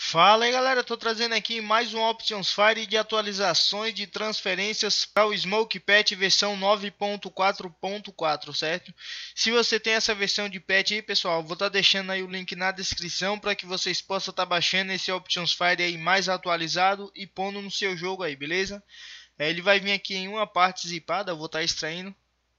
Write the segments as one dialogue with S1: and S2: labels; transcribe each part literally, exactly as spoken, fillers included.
S1: Fala aí galera, eu tô trazendo aqui mais um Options Fire de atualizações de transferências para o Smoke Patch versão nove ponto quatro ponto quatro, certo? Se você tem essa versão de patch aí, pessoal, vou estar tá deixando aí o link na descrição para que vocês possam estar tá baixando esse Options Fire aí mais atualizado e pondo no seu jogo aí, beleza? É, ele vai vir aqui em uma parte zipada, eu vou estar tá extraindo.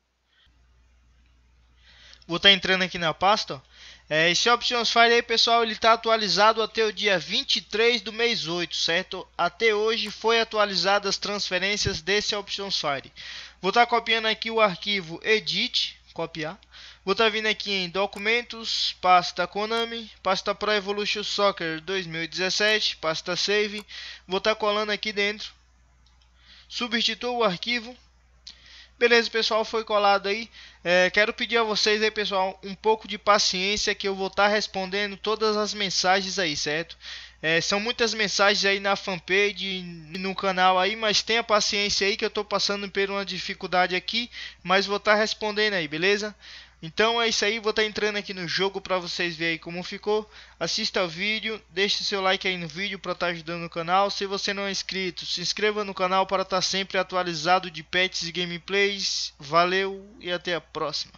S1: Vou estar tá entrando aqui na pasta, ó. É, esse Options Fire aí, pessoal, ele está atualizado até o dia vinte e três do mês oito, certo? Até hoje foi atualizado as transferências desse Options Fire. Vou estar tá copiando aqui o arquivo Edit, copiar. Vou estar tá vindo aqui em Documentos, pasta Konami, pasta Pro Evolution Soccer dois mil e dezessete, pasta Save. Vou estar tá colando aqui dentro. Substitua o arquivo. Beleza, pessoal, foi colado aí. É, quero pedir a vocês aí, pessoal, um pouco de paciência que eu vou estar tá respondendo todas as mensagens aí, certo? É, são muitas mensagens aí na fanpage e no canal aí, mas tenha paciência aí que eu estou passando por uma dificuldade aqui, mas vou estar tá respondendo aí, beleza? Então é isso aí, vou estar tá entrando aqui no jogo para vocês verem como ficou. Assista o vídeo, deixe seu like aí no vídeo para estar tá ajudando o canal. Se você não é inscrito, se inscreva no canal para estar tá sempre atualizado de patches e gameplays. Valeu e até a próxima.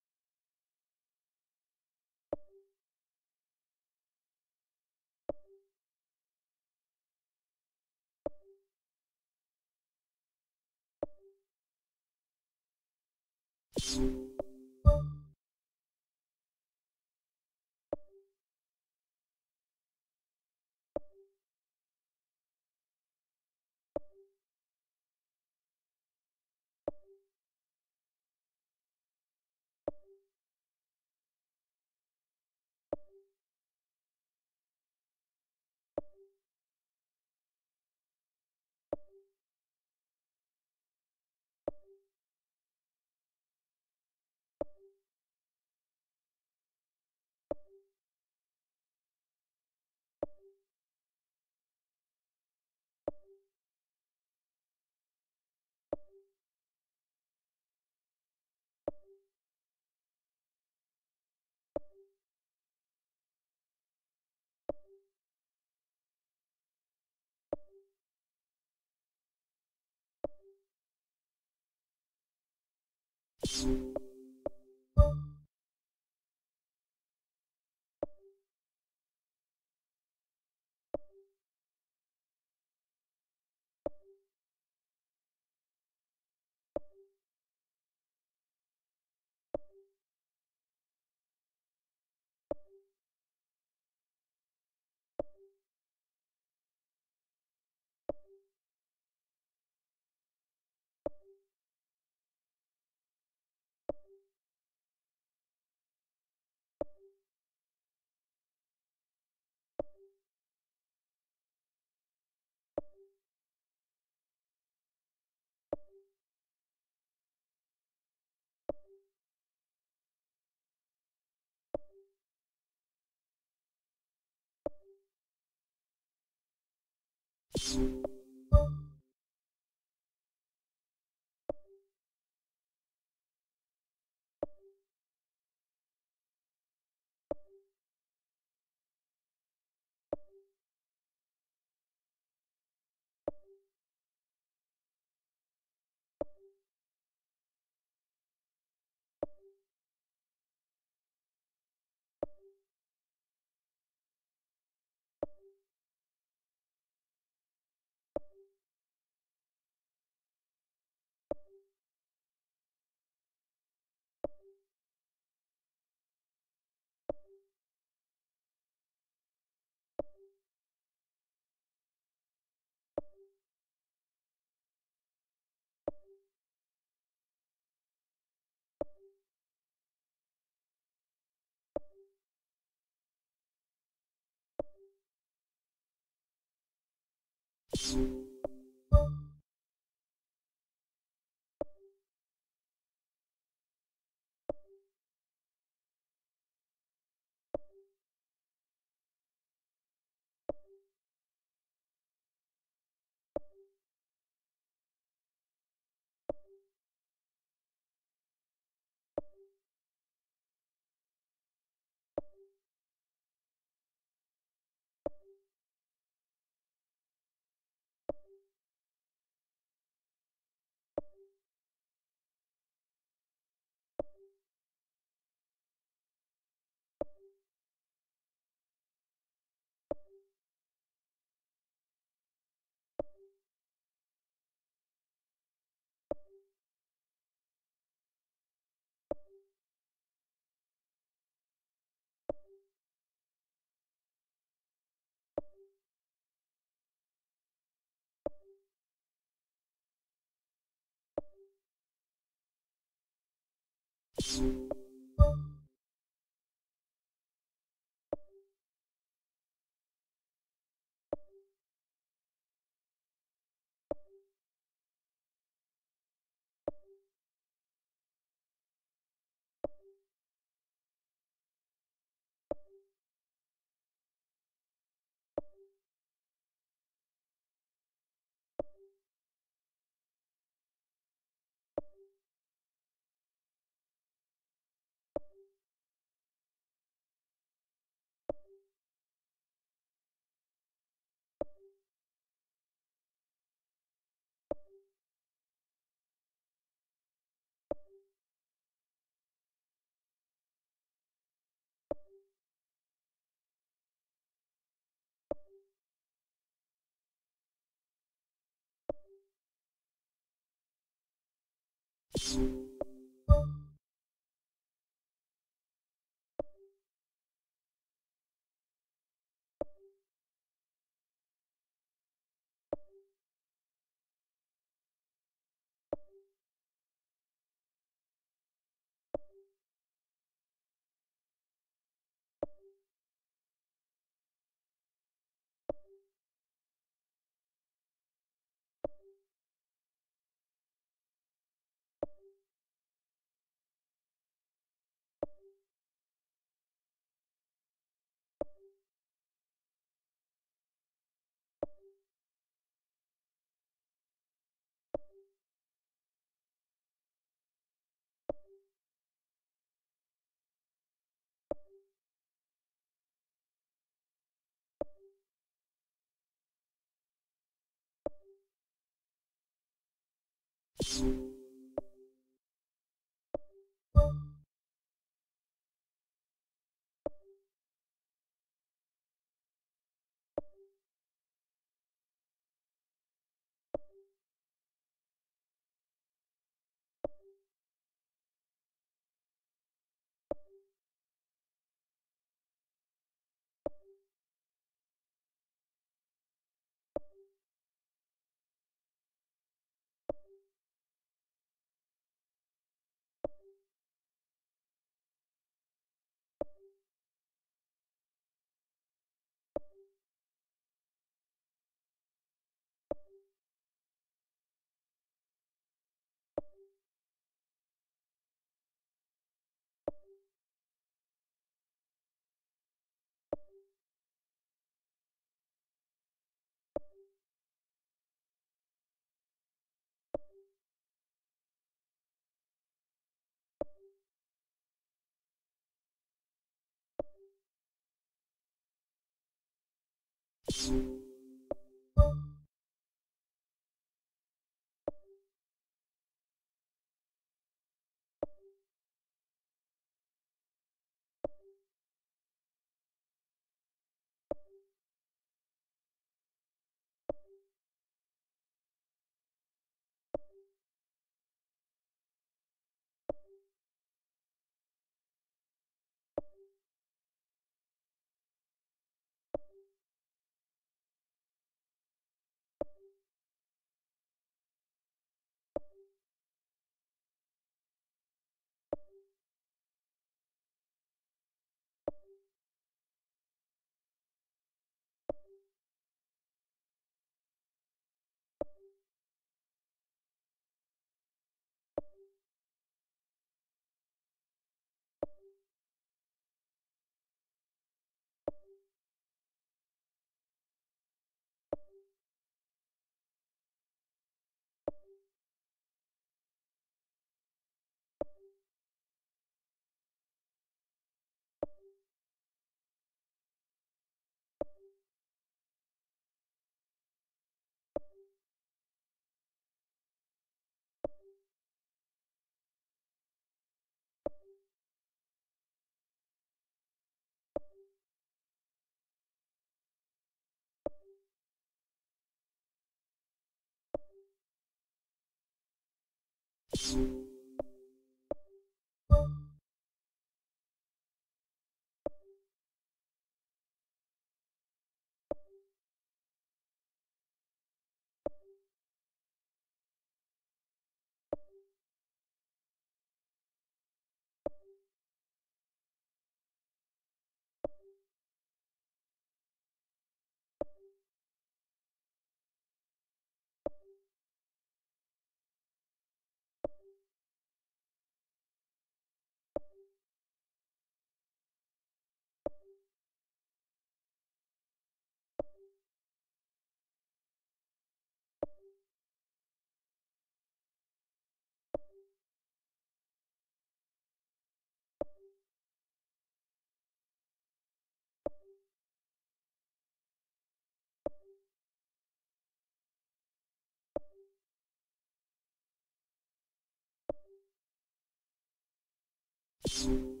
S2: You